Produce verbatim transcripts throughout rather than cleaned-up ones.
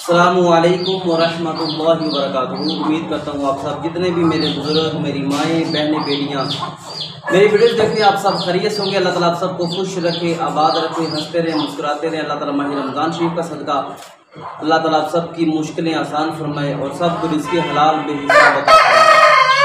अस्सलामुअलैकुम वरहमतुल्लाहि वबरकातुहू। उम्मीद करता हूँ आप सब जितने भी मेरे बुजुर्ग, मेरी माएँ, बहनें, बेटियाँ मेरी वीडियोस देखते हैं, आप सब खैरियत होंगे। अल्लाह ताला आप सबको खुश रखे, आबाद रखे, हंसते रहें, मुस्कुराते रहें। अल्लाह ताला माह रमज़ान शरीफ का सदका अल्लाह ताला आप सब की मुश्किलें आसान फरमाए और सबको रिज़्क़ हलाल बेहिसाब अता फरमाए।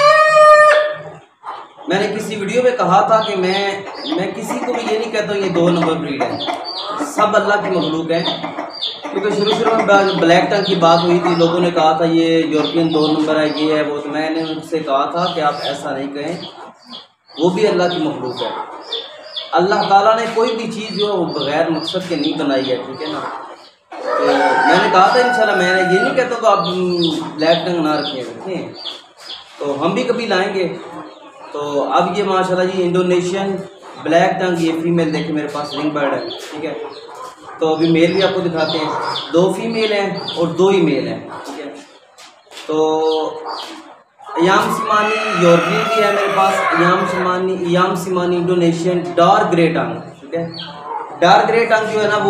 मैंने किसी वीडियो में कहा था कि मैं मैं किसी को भी ये नहीं कहता हूँ ये दो नंबर ब्रीड है, सब अल्लाह की मखलूक है। क्योंकि शुरू शुरू में ब्लैक टंग की बात हुई थी, लोगों ने कहा था ये यूरोपियन दो नंबर है, ये है वो। तो मैंने उनसे कहा था कि आप ऐसा नहीं कहें, वो भी अल्लाह की मखलूक है। अल्लाह ताला ने कोई भी चीज़ जो है वो बग़ैर मकसद के नहीं बनाई है, ठीक है ना। तो मैंने कहा था इंशाल्लाह, मैंने ये नहीं कहता तो आप ब्लैक टंग ना रखें रखें तो हम भी कभी लाएंगे। तो अब ये माशाल्लाह जी इंडोनेशियन ब्लैक टंग, ये फीमेल देखे मेरे पास रिंग बर्ड है, ठीक है। तो अभी मेल भी आपको दिखाते हैं, दो फीमेल हैं और दो ही मेल हैं, ठीक है। तो याम सिमानी यूरोपियन भी है मेरे पास, याम सिमानी याम सिमानी इंडोनेशियन डार्क ग्रे टंग, ठीक है। डार्क ग्रे टंग जो है ना वो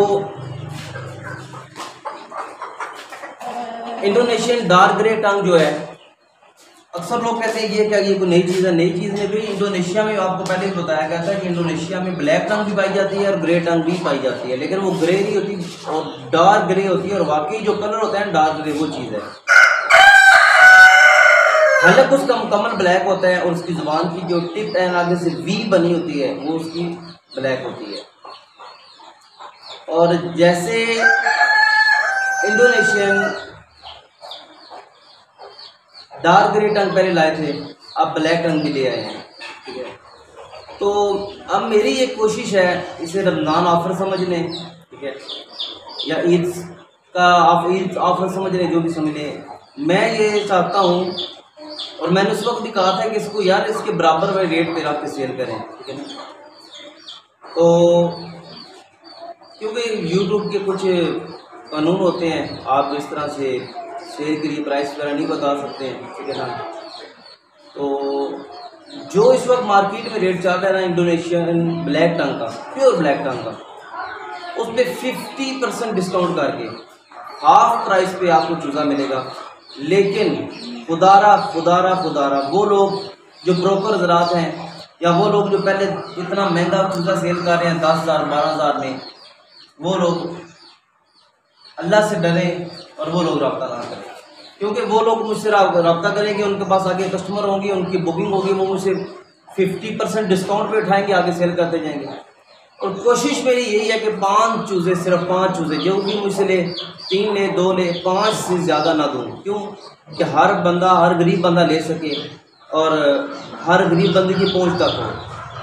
इंडोनेशियन डार्क ग्रे टंग जो है, अक्सर लोग कहते हैं ये क्या, ये कोई नई चीज़ है। नई चीज़ में भी इंडोनेशिया में आपको पहले ही बताया गया था कि इंडोनेशिया में ब्लैक टंग भी पाई जाती है और ग्रे टंग भी पाई जाती है, लेकिन वो ग्रे नहीं होती और डार्क ग्रे होती है। और वाकई जो कलर होता है डार्क ग्रे वो चीज़ है। हालांकि उसका मुकम्मल ब्लैक होता है और उसकी जुबान की जो टिप है आगे से वी बनी होती है वो उसकी ब्लैक होती है। और जैसे इंडोनेशियन डार्क ग्रे टंग पहले लाए थे, अब ब्लैक टंग भी ले आए हैं, ठीक है। तो अब मेरी ये कोशिश है, इसे रमज़ान ऑफ़र समझ लें, ठीक है, या ईद का आप ईद ऑफ़र समझ लें, जो भी समझ लें। मैं ये चाहता हूँ और मैंने उस वक्त भी कहा था कि इसको यार इसके बराबर वाले रेट पे रख के सेल करें, ठीक है ना। तो क्योंकि यूट्यूब के कुछ कानून होते हैं, आप इस तरह से शेयर के लिए प्राइस वगैरह नहीं बता सकते हैं, ठीक है ना। तो जो इस वक्त मार्केट में रेट चल रहा है ना इंडोनेशियन ब्लैक टंग का, प्योर ब्लैक टंग का, उस पर फिफ्टी परसेंट डिस्काउंट करके हाफ प्राइस पे आपको चूज़ा मिलेगा। लेकिन खुदारा खुदारा खुदारा वो लोग जो ब्रोकर ज़रात हैं या वो लोग जो पहले इतना महंगा चूज़ा सेल कर रहे हैं दस हज़ार बारह हज़ार में, वो लोग अल्लाह से डरें और वो लोग रब्ता ना करें। क्योंकि वो लोग मुझसे रब्ता करेंगे, उनके पास आगे कस्टमर होंगे, उनकी बुकिंग होगी, वो मुझसे फिफ्टी परसेंट डिस्काउंट पे उठाएंगे, आगे सेल करते जाएंगे। और कोशिश मेरी यही है कि पांच चूज़े, सिर्फ पांच चूज़े, जो भी मुझसे ले, तीन ले, दो ले, पांच से ज़्यादा ना दूँ। क्यों कि हर बंदा, हर गरीब बंदा ले सके और हर गरीब बंदे की पहुँच तक हो।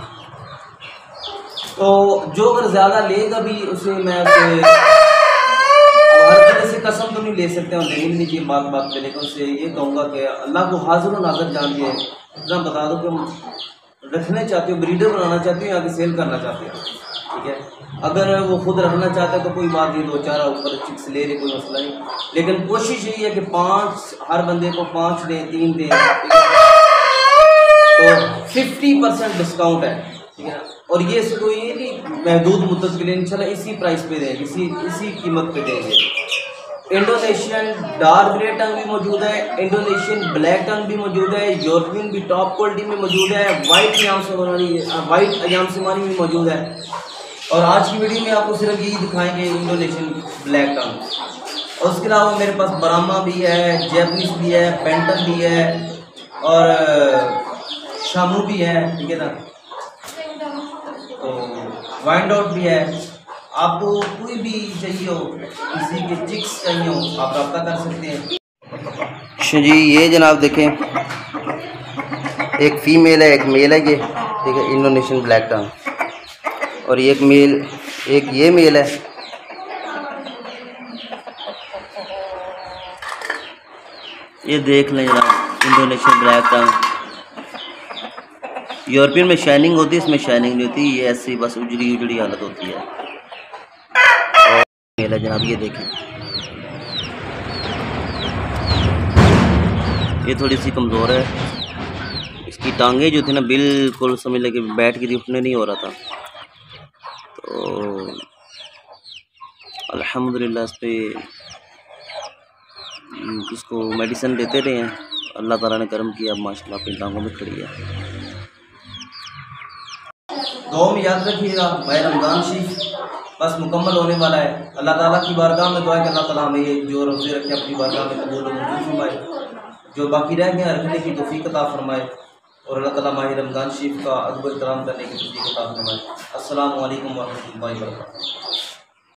तो जो अगर ज़्यादा लेगा भी उसे मैं उसे हर तरह से कसम तो नहीं ले सकते और नहीं लेनी चाहिए बात बात पे, लेकिन उससे ये कहूँगा कि अल्लाह को हाजिर नाज़र जान के इतना बता दो कि हम रखना चाहते हो, ब्रीडर बनाना चाहते हो या आगे सेल करना चाहते हो, ठीक है। अगर वो खुद रखना चाहते हैं तो कोई बात नहीं, दो चार ऊपर चिक्स ले ले, कोई मसला नहीं। लेकिन कोशिश यही है कि पाँच, हर बंदे को पाँच दें, तीन दें, तो फिफ्टी परसेंट डिस्काउंट है, ठीक है। और ये इसको ये नहीं महदूद मुद्दत के लिए इंशाल्लाह इसी प्राइस पे देंगे, इसी इसी कीमत पे देंगे। इंडोनेशियन डार्क ग्रे टंग भी मौजूद है, इंडोनेशियन ब्लैक टंग भी मौजूद है, यूरोपियन भी टॉप क्वालिटी में मौजूद है, वाइट याम सिमानी वाइट याम सिमानी भी मौजूद है। और आज की वीडियो में आपको सिर्फ यही दिखाएंगे इंडोनेशियन ब्लैक टंग। और उसके अलावा मेरे पास ब्राह्मा भी है, जैपनीज भी है, पेंटन भी है और शामू भी है, ठीक है ना। तो वाइंड आउट भी है। आपको कोई भी चाहिए हो, किसी के चिक्स चाहिए हो, आप रब्ता कर सकते हैं। अच्छा जी, ये जनाब देखें, एक फीमेल है, एक मेल है, ये ठीक है, इंडोनेशियन ब्लैक टंग। और एक मेल, एक ये मेल है। ये देख लें जनाब, इंडोनेशियन ब्लैक टंग। यूरोपियन में शाइनिंग होती है, इसमें शाइनिंग नहीं होती, ये ऐसी बस उजड़ी उजड़ी हालत होती है। और मेला जनाब ये देखें, ये थोड़ी सी कमज़ोर है, इसकी टांगें जो थी ना बिल्कुल समझ लगे बैठ के उठने नहीं हो रहा था। तो अल्हम्दुलिल्लाह इस पर इसको मेडिसिन देते रहे हैं। अल्लाह ताला ने करम किया, माशाल्लाह अपनी टांगों में खड़ी है। दुआ में याद रखिएगा, भाई रमज़ान शरीफ बस मुकम्मल होने वाला है। अल्लाह ताला की बारगाह में दुआ है कि अल्लाह ताला हमें ये जो रोज़े रखे अपनी बारगाह में कबूल मंजूर फरमाए, जो बाकी रह गए रखने की तौफीक अता फरमाए, और अल्लाह ताला माह रमज़ान शरीफ का अदब एहतराम करने की तौफीक अता फरमाए। अस्सलामु अलैकुम व रहमतुल्लाहि व बरकातहू।